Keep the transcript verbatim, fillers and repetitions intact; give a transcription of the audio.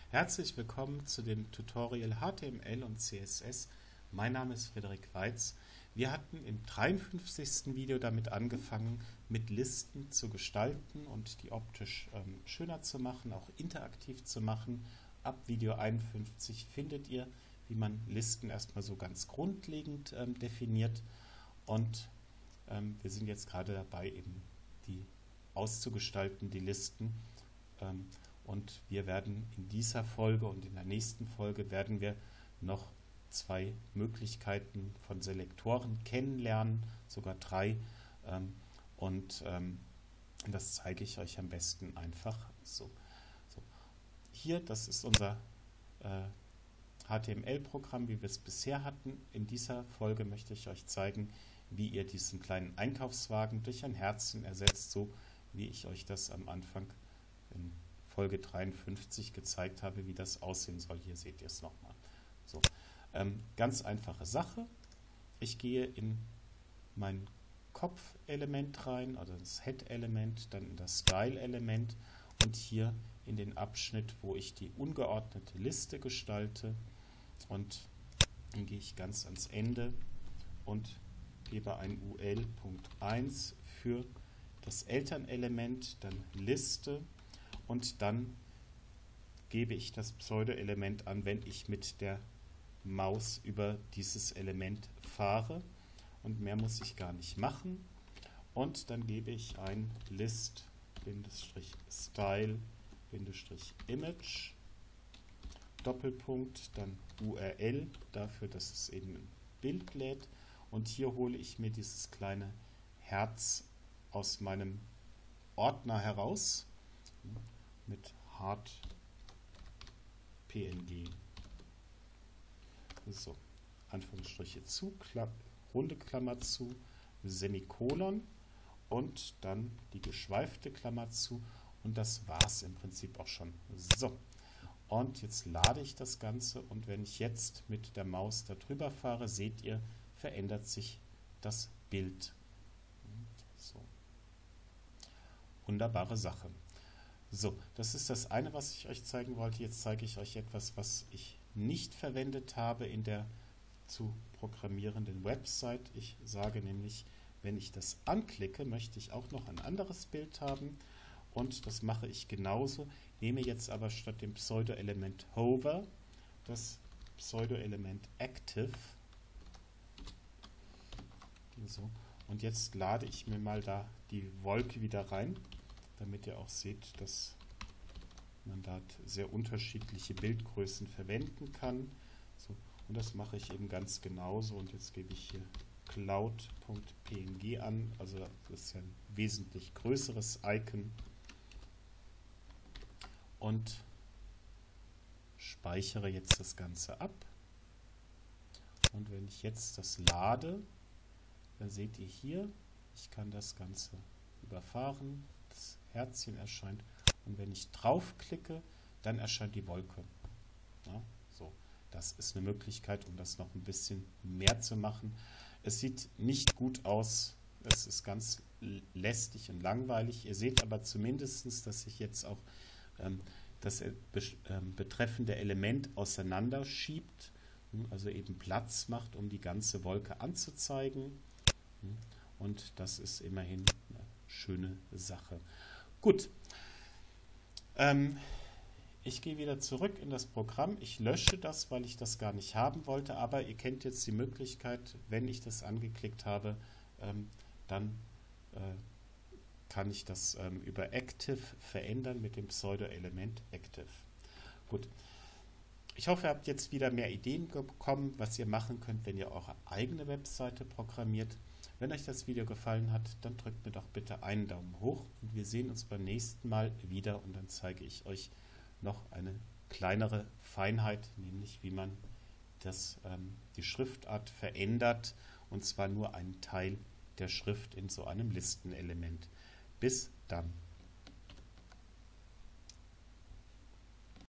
Herzlich willkommen zu dem Tutorial H T M L und C S S. Mein Name ist Frederik Weitz. Wir hatten im dreiundfünfzigsten Video damit angefangen, mit Listen zu gestalten und die optisch ähm, schöner zu machen, auch interaktiv zu machen. Ab Video einundfünfzig findet ihr, wie man Listen erstmal so ganz grundlegend ähm, definiert. Und ähm, wir sind jetzt gerade dabei, eben die auszugestalten, die Listen. Ähm, Und wir werden in dieser Folge und in der nächsten Folge werden wir noch zwei Möglichkeiten von Selektoren kennenlernen, sogar drei. Und das zeige ich euch am besten einfach so. so. Hier, das ist unser äh, H T M L-Programm, wie wir es bisher hatten. In dieser Folge möchte ich euch zeigen, wie ihr diesen kleinen Einkaufswagen durch ein Herzchen ersetzt, so wie ich euch das am Anfang in Folge dreiundfünfzig gezeigt habe, wie das aussehen soll. Hier seht ihr es nochmal. So, ähm, ganz einfache Sache. Ich gehe in mein Kopfelement rein, also das Head-Element, dann in das Style-Element und hier in den Abschnitt, wo ich die ungeordnete Liste gestalte. Und dann gehe ich ganz ans Ende und gebe ein U L Punkt eins für das Elternelement, dann Liste. Und dann gebe ich das Pseudo-Element an, wenn ich mit der Maus über dieses Element fahre. Und mehr muss ich gar nicht machen. Und dann gebe ich ein List-Style-Image, Doppelpunkt, dann U R L, dafür, dass es eben ein Bild lädt. Und hier hole ich mir dieses kleine Herz aus meinem Ordner heraus mit Hard P N G. So, Anführungsstriche zu, Klammer, runde Klammer zu, Semikolon und dann die geschweifte Klammer zu und das war es im Prinzip auch schon. So, und jetzt lade ich das Ganze und wenn ich jetzt mit der Maus darüber fahre, seht ihr, verändert sich das Bild. So. Wunderbare Sache. So, das ist das eine, was ich euch zeigen wollte. Jetzt zeige ich euch etwas, was ich nicht verwendet habe in der zu programmierenden Website. Ich sage nämlich, wenn ich das anklicke, möchte ich auch noch ein anderes Bild haben. Und das mache ich genauso. Nehme jetzt aber statt dem Pseudo-Element Hover das Pseudo-Element Active. So. Und jetzt lade ich mir mal da die Wolke wieder rein, damit ihr auch seht, dass man da sehr unterschiedliche Bildgrößen verwenden kann. So, und das mache ich eben ganz genauso. Und jetzt gebe ich hier Cloud Punkt P N G an. Also das ist ja ein wesentlich größeres Icon. Und speichere jetzt das Ganze ab. Und wenn ich jetzt das lade, dann seht ihr hier, ich kann das Ganze überfahren. Das Herzchen erscheint und wenn ich draufklicke, dann erscheint die Wolke. Ja, so, das ist eine Möglichkeit, um das noch ein bisschen mehr zu machen. Es sieht nicht gut aus, es ist ganz lästig und langweilig. Ihr seht aber zumindest, dass sich jetzt auch ähm, das äh, betreffende Element auseinanderschiebt, also eben Platz macht, um die ganze Wolke anzuzeigen. Und das ist immerhin eine schöne Sache. Gut, ähm, ich gehe wieder zurück in das Programm. Ich lösche das, weil ich das gar nicht haben wollte, aber ihr kennt jetzt die Möglichkeit, wenn ich das angeklickt habe, ähm, dann äh, kann ich das ähm, über Active verändern mit dem Pseudo-Element Active. Gut, ich hoffe, ihr habt jetzt wieder mehr Ideen bekommen, was ihr machen könnt, wenn ihr eure eigene Webseite programmiert. Wenn euch das Video gefallen hat, dann drückt mir doch bitte einen Daumen hoch und wir sehen uns beim nächsten Mal wieder und dann zeige ich euch noch eine kleinere Feinheit, nämlich wie man das, ähm, die Schriftart verändert und zwar nur einen Teil der Schrift in so einem Listenelement. Bis dann.